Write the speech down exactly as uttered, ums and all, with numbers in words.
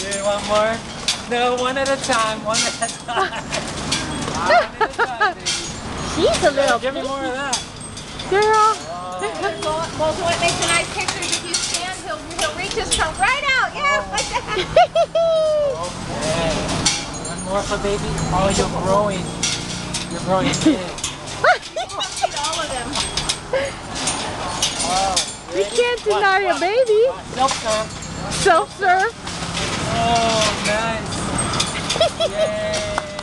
Do you want more? No, one at a time, one at a time. One at a time, baby. She's a little Give me more of that. Girl. Well, well, so it makes a nice picture. If you stand, he'll, he'll reach his trunk right out. Yeah, like that. Okay. One more for baby. Oh, you're growing. You're growing big. Eat all of them. Oh, You can't deny a baby. Self-serve. Self-serve. Oh, nice. Yay.